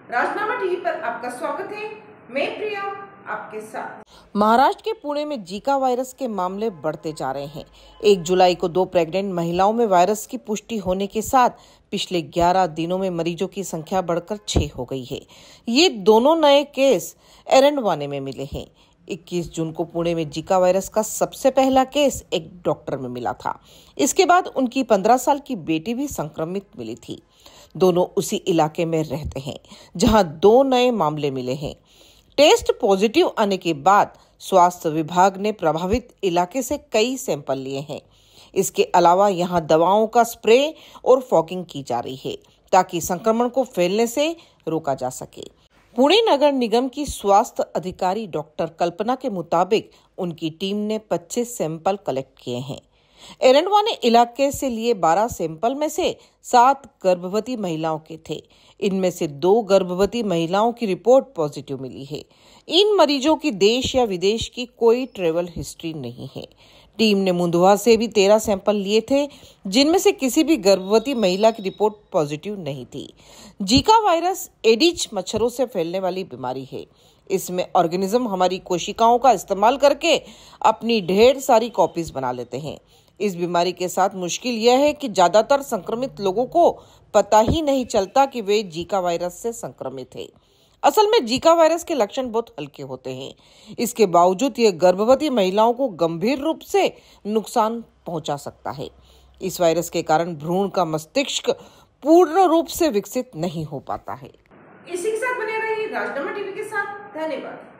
राजनामा TV पर आपका स्वागत है। मैं प्रिया आपके साथ। महाराष्ट्र के पुणे में जीका वायरस के मामले बढ़ते जा रहे हैं। 1 जुलाई को 2 प्रेग्नेंट महिलाओं में वायरस की पुष्टि होने के साथ पिछले 11 दिनों में मरीजों की संख्या बढ़कर 6 हो गई है। ये दोनों नए केस एरंडवाने में मिले हैं। 21 जून को पुणे में जीका वायरस का सबसे पहला केस एक डॉक्टर में मिला था। इसके बाद उनकी 15 साल की बेटी भी संक्रमित मिली थी। दोनों उसी इलाके में रहते हैं जहां 2 नए मामले मिले हैं। टेस्ट पॉजिटिव आने के बाद स्वास्थ्य विभाग ने प्रभावित इलाके से कई सैंपल लिए हैं। इसके अलावा यहां दवाओं का स्प्रे और फॉगिंग की जा रही है ताकि संक्रमण को फैलने से रोका जा सके। पुणे नगर निगम की स्वास्थ्य अधिकारी डॉक्टर कल्पना के मुताबिक उनकी टीम ने 25 सैंपल कलेक्ट किए हैं। एरंडवाने इलाके से लिए 12 सैंपल में से 7 गर्भवती महिलाओं के थे। इनमें से 2 गर्भवती महिलाओं की रिपोर्ट पॉजिटिव मिली है। इन मरीजों की देश या विदेश की कोई ट्रेवल हिस्ट्री नहीं है। टीम ने मुंदवा से भी 13 सैंपल लिए थे, जिनमें से किसी भी गर्भवती महिला की रिपोर्ट पॉजिटिव नहीं थी। जीका वायरस एडिज मच्छरों से फैलने वाली बीमारी है। इसमें ऑर्गेनिज्म हमारी कोशिकाओं का इस्तेमाल करके अपनी ढेर सारी कॉपीज बना लेते हैं। इस बीमारी के साथ मुश्किल यह है कि ज्यादातर संक्रमित लोगों को पता ही नहीं चलता कि वे जीका वायरस से संक्रमित हैं। असल में जीका वायरस के लक्षण बहुत हल्के होते हैं। इसके बावजूद ये गर्भवती महिलाओं को गंभीर रूप से नुकसान पहुंचा सकता है। इस वायरस के कारण भ्रूण का मस्तिष्क पूर्ण रूप से विकसित नहीं हो पाता है। इसी के साथ बने रहिए राजनामा टीवी के साथ। धन्यवाद।